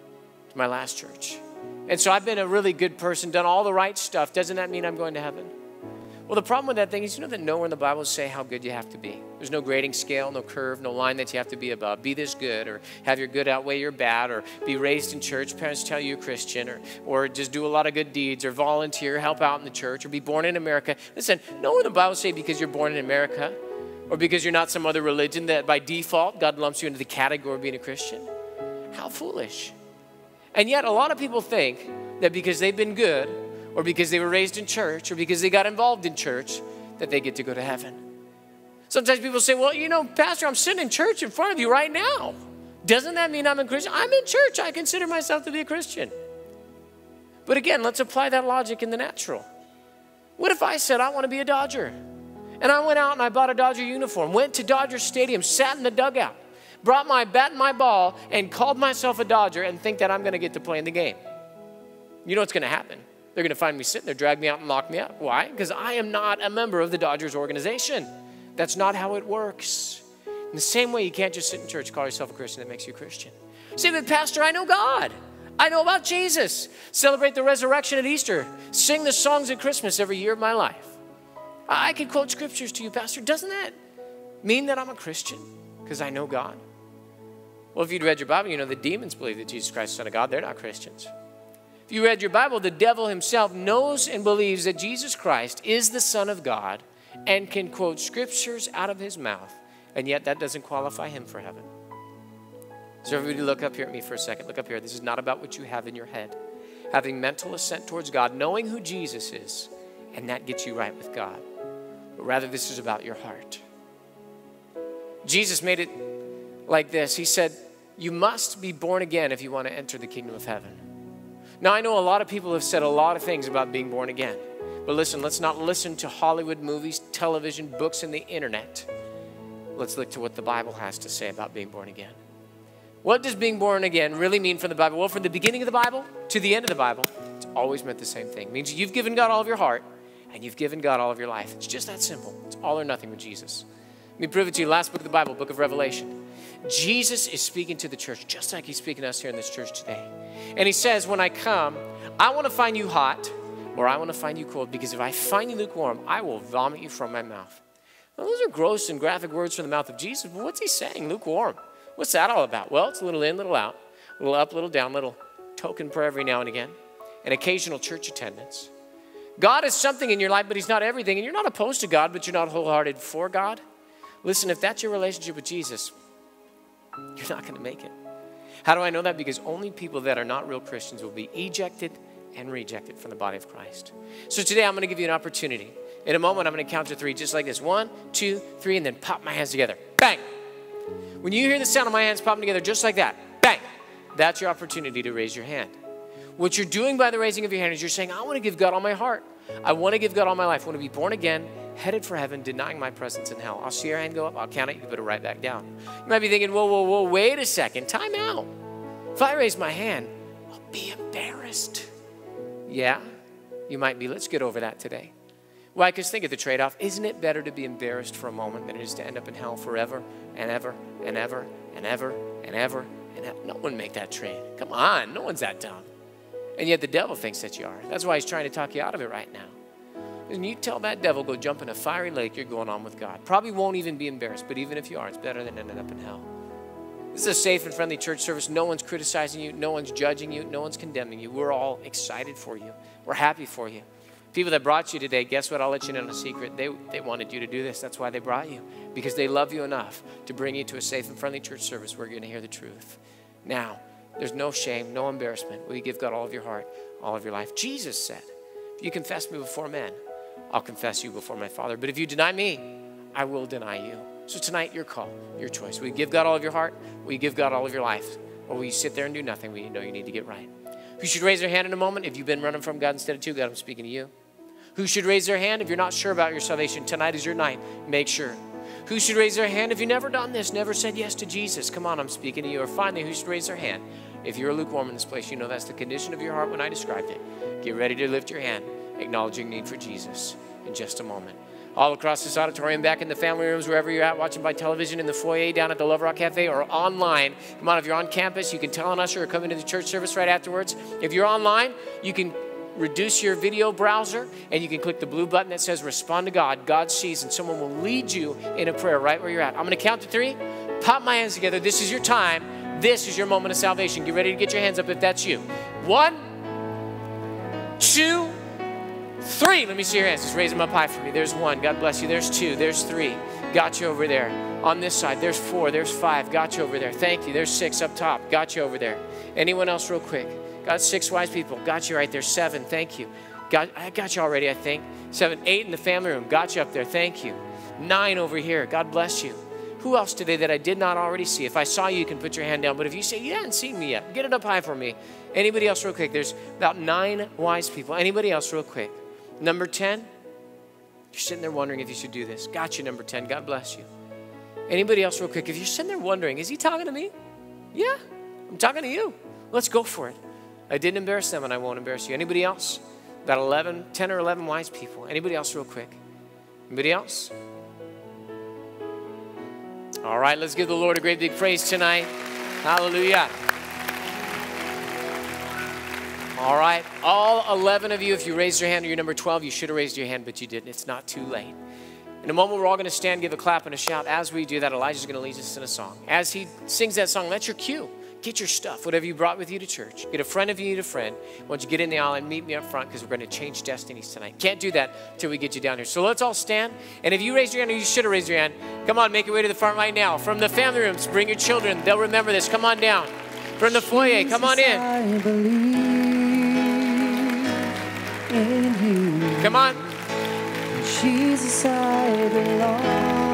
to my last church. And so I've been a really good person, done all the right stuff. Doesn't that mean I'm going to heaven? Well, the problem with that thing is, you know that nowhere in the Bible say how good you have to be. There's no grading scale, no curve, no line that you have to be above. Be this good, or have your good outweigh your bad, or be raised in church, parents tell you you're Christian, or, or just do a lot of good deeds, or volunteer, help out in the church, or be born in America. Listen, nowhere in the Bible say because you're born in America, or because you're not some other religion that by default God lumps you into the category of being a Christian. How foolish. And yet a lot of people think that because they've been good, or because they were raised in church, or because they got involved in church, that they get to go to heaven. Sometimes people say, well, you know, Pastor, I'm sitting in church in front of you right now. Doesn't that mean I'm a Christian? I'm in church. I consider myself to be a Christian. But again, let's apply that logic in the natural. What if I said I want to be a Dodger? And I went out and I bought a Dodger uniform, went to Dodger Stadium, sat in the dugout, brought my bat and my ball, and called myself a Dodger and think that I'm going to get to play in the game. You know what's going to happen? They're going to find me sitting there, drag me out, and lock me up. Why? Because I am not a member of the Dodgers organization. That's not how it works. In the same way, you can't just sit in church and call yourself a Christian. That makes you a Christian. Say, but Pastor, I know God. I know about Jesus. Celebrate the resurrection at Easter. Sing the songs at Christmas every year of my life. I could quote scriptures to you, Pastor. Doesn't that mean that I'm a Christian? Because I know God. Well, if you'd read your Bible, you know the demons believe that Jesus Christ is the Son of God. They're not Christians. If you read your Bible, the devil himself knows and believes that Jesus Christ is the Son of God and can quote scriptures out of his mouth, and yet that doesn't qualify him for heaven. So everybody look up here at me for a second. Look up here. This is not about what you have in your head. Having mental assent towards God, knowing who Jesus is, and that gets you right with God. But rather, this is about your heart. Jesus made it like this. He said, you must be born again if you want to enter the kingdom of heaven. Now, I know a lot of people have said a lot of things about being born again. But listen, let's not listen to Hollywood movies, television, books, and the internet. Let's look to what the Bible has to say about being born again. What does being born again really mean from the Bible? Well, from the beginning of the Bible to the end of the Bible, it's always meant the same thing. It means you've given God all of your heart, and you've given God all of your life. It's just that simple. It's all or nothing with Jesus. Let me prove it to you. Last book of the Bible, book of Revelation. Jesus is speaking to the church just like he's speaking to us here in this church today. And he says, when I come, I want to find you hot or I want to find you cold, because if I find you lukewarm, I will vomit you from my mouth. Now, those are gross and graphic words from the mouth of Jesus, but what's he saying? Lukewarm. What's that all about? Well, it's a little in, little out. A little up, little down, little token prayer every now and again, and occasional church attendance. God is something in your life, but he's not everything. And you're not opposed to God, but you're not wholehearted for God. Listen, if that's your relationship with Jesus, you're not going to make it. How do I know that? Because only people that are not real Christians will be ejected and rejected from the body of Christ. So today I'm going to give you an opportunity. In a moment, I'm going to count to three just like this. One, two, three, and then pop my hands together. Bang! When you hear the sound of my hands popping together just like that, bang! That's your opportunity to raise your hand. What you're doing by the raising of your hand is you're saying, I want to give God all my heart. I want to give God all my life. I want to be born again, headed for heaven, denying my presence in hell. I'll see your hand go up. I'll count it. You put it right back down. You might be thinking, whoa, whoa, whoa, wait a second. Time out. If I raise my hand, I'll be embarrassed. Yeah, you might be. Let's get over that today. Why? Because think of the trade-off. Isn't it better to be embarrassed for a moment than it is to end up in hell forever and ever and ever and ever and ever and ever? No one make that trade. Come on. No one's that dumb. And yet the devil thinks that you are. That's why he's trying to talk you out of it right now. And you tell that devil, go jump in a fiery lake, you're going on with God. Probably won't even be embarrassed, but even if you are, it's better than ending up in hell. This is a safe and friendly church service. No one's criticizing you. No one's judging you. No one's condemning you. We're all excited for you. We're happy for you. People that brought you today, guess what? I'll let you know a secret. They, they wanted you to do this. That's why they brought you, because they love you enough to bring you to a safe and friendly church service where you're going to hear the truth. Now, there's no shame, no embarrassment. Will you give God all of your heart, all of your life? Jesus said, if you confess me before men, I'll confess you before my Father. But if you deny me, I will deny you. So tonight, your call, your choice. Will you give God all of your heart? Will you give God all of your life? Or will you sit there and do nothing when you know you need to get right? Who should raise their hand in a moment if you've been running from God instead of to God? I'm speaking to you. Who should raise their hand if you're not sure about your salvation? Tonight is your night. Make sure. Who should raise their hand if you've never done this, never said yes to Jesus? Come on, I'm speaking to you. Or finally, who should raise their hand? If you're lukewarm in this place, you know that's the condition of your heart when I described it. Get ready to lift your hand, acknowledging need for Jesus in just a moment. All across this auditorium, back in the family rooms, wherever you're at, watching by television, in the foyer, down at the Love Rock Cafe, or online. Come on, if you're on campus, you can tell an usher or come into the church service right afterwards. If you're online, you can reduce your video browser, and you can click the blue button that says Respond to God. God sees, and someone will lead you in a prayer right where you're at. I'm going to count to three. Pop my hands together. This is your time. This is your moment of salvation. Get ready to get your hands up if that's you. One, two, three. Let me see your hands. Just raise them up high for me. There's one. God bless you. There's two. There's three. Got you over there. On this side, there's four. There's five. Got you over there. Thank you. There's six up top. Got you over there. Anyone else real quick? Got six wise people. Got you right there. Seven. Thank you. Got, I got you already, I think. Seven. Eight in the family room. Got you up there. Thank you. Nine over here. God bless you. Who else today that I did not already see? If I saw you, you can put your hand down. But if you say, you haven't seen me yet, get it up high for me. Anybody else real quick? There's about nine wise people. Anybody else real quick? Number ten. You're sitting there wondering if you should do this. Got you, number ten. God bless you. Anybody else real quick? If you're sitting there wondering, is he talking to me? Yeah, I'm talking to you. Let's go for it. I didn't embarrass them, and I won't embarrass you. Anybody else? About eleven, ten or eleven wise people. Anybody else real quick? Anybody else? All right, let's give the Lord a great big praise tonight. Hallelujah. All right, all eleven of you, if you raised your hand or you're number twelve, you should have raised your hand, but you didn't. It's not too late. In a moment, we're all going to stand, give a clap and a shout. As we do that, Elijah's going to lead us in a song. As he sings that song, that's your cue. Get your stuff, whatever you brought with you to church. Get a friend if you need a friend. Why don't you get in the aisle and meet me up front, because we're going to change destinies tonight. Can't do that till we get you down here. So let's all stand. And if you raised your hand, or you should have raised your hand, come on, make your way to the front right now. From the family rooms, bring your children. They'll remember this. Come on down. From the foyer, come on in. I believe in you. Come on. Jesus, I belong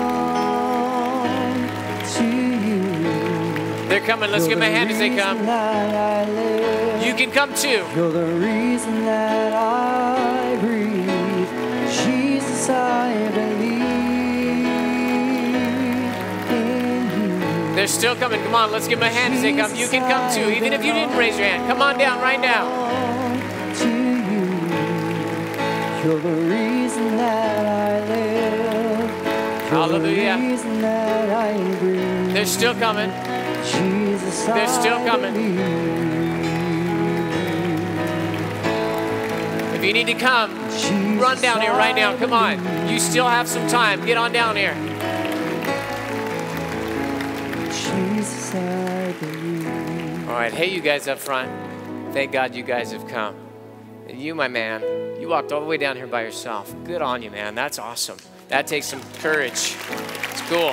to you. They're coming. Let's give them a hand as they come. You can come too. You're the reason that I breathe. Jesus, I believe in you. They're still coming. Come on, let's give them a hand as they come. You can come too, even if you didn't raise your hand. Come on down right now. To you. You're the reason that I live. You're Hallelujah. The reason that I breathe. They're still coming. Jesus, They're still coming. If you need to come, run down here right now. Come on. You still have some time. Get on down here. Jesus, I believe. All right. Hey, you guys up front. Thank God you guys have come. And you, my man, you walked all the way down here by yourself. Good on you, man. That's awesome. That takes some courage. It's cool.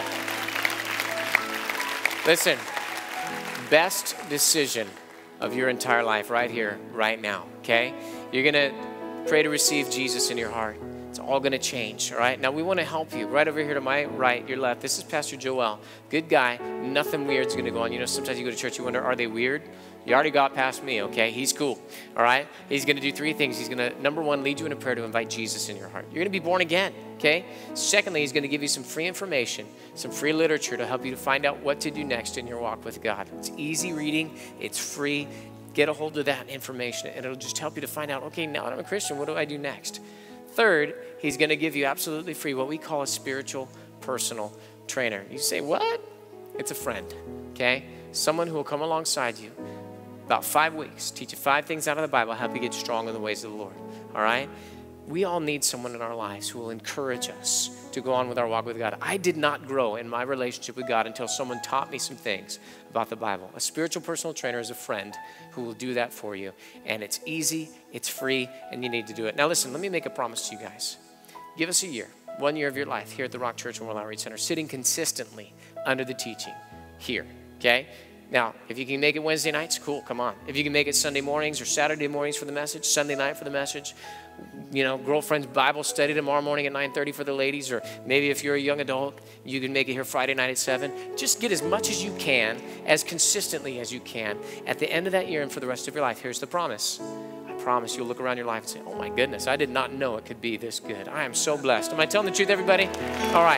Listen, best decision of your entire life right here, right now, okay? You're going to pray to receive Jesus in your heart. It's all going to change, all right? Now, we want to help you. Right over here to my right, your left, this is Pastor Joel. Good guy. Nothing weird's going to go on. You know, sometimes you go to church, you wonder, are they weird? You already got past me, okay? He's cool, all right? He's going to do three things. He's going to, number one, lead you in a prayer to invite Jesus in your heart. You're going to be born again, okay? Secondly, he's going to give you some free information, some free literature to help you to find out what to do next in your walk with God. It's easy reading. It's free. Get a hold of that information, and it'll just help you to find out, okay, now that I'm a Christian, what do I do next? Third, he's going to give you absolutely free what we call a spiritual personal trainer. You say, what? It's a friend, okay? Someone who will come alongside you about five weeks, teach you five things out of the Bible, help you get strong in the ways of the Lord, all right? We all need someone in our lives who will encourage us to go on with our walk with God. I did not grow in my relationship with God until someone taught me some things about the Bible. A spiritual personal trainer is a friend who will do that for you, and it's easy, it's free, and you need to do it. Now listen, let me make a promise to you guys. Give us a year, one year of your life here at the Rock Church and World Outreach Center, sitting consistently under the teaching here, okay? Now, if you can make it Wednesday nights, cool, come on. If you can make it Sunday mornings or Saturday mornings for the message, Sunday night for the message, you know, girlfriend's Bible study tomorrow morning at nine thirty for the ladies, or maybe if you're a young adult, you can make it here Friday night at seven. Just get as much as you can, as consistently as you can. At the end of that year and for the rest of your life, here's the promise. I promise you'll look around your life and say, oh my goodness, I did not know it could be this good. I am so blessed. Am I telling the truth, everybody? All right.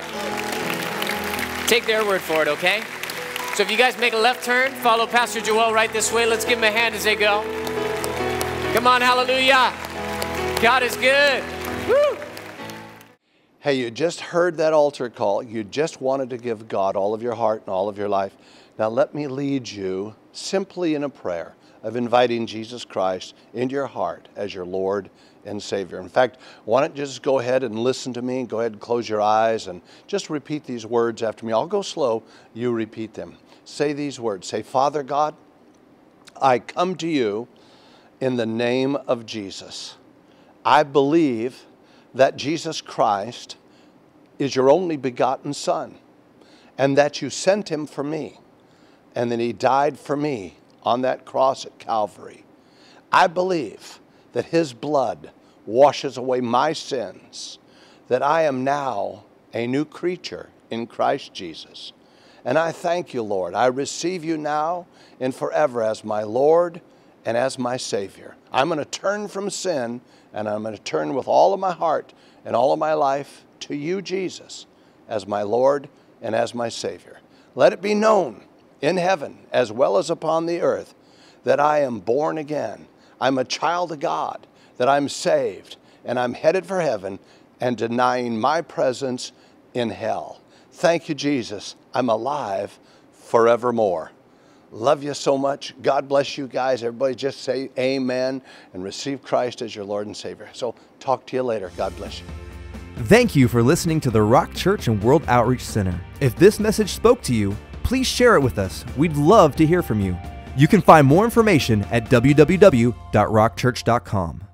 Take their word for it, okay? So if you guys make a left turn, follow Pastor Joel right this way. Let's give him a hand as they go. Come on, hallelujah. God is good. Woo. Hey, you just heard that altar call. You just wanted to give God all of your heart and all of your life. Now let me lead you simply in a prayer of inviting Jesus Christ into your heart as your Lord and Savior. In fact, why don't you just go ahead and listen to me. Go ahead and close your eyes and just repeat these words after me. I'll go slow. You repeat them. Say these words. Say, Father God, I come to you in the name of Jesus. I believe that Jesus Christ is your only begotten Son, and that you sent him for me, and that he died for me on that cross at Calvary. I believe that his blood washes away my sins, that I am now a new creature in Christ Jesus. And I thank you, Lord. I receive you now and forever as my Lord and as my Savior. I'm going to turn from sin, and I'm going to turn with all of my heart and all of my life to you, Jesus, as my Lord and as my Savior. Let it be known in heaven as well as upon the earth that I am born again. I'm a child of God, that I'm saved, and I'm headed for heaven and denying my presence in hell. Thank you, Jesus. I'm alive forevermore. Love you so much. God bless you guys. Everybody just say amen and receive Christ as your Lord and Savior. So talk to you later. God bless you. Thank you for listening to the Rock Church and World Outreach Center. If this message spoke to you, please share it with us. We'd love to hear from you. You can find more information at w w w dot rock church dot com.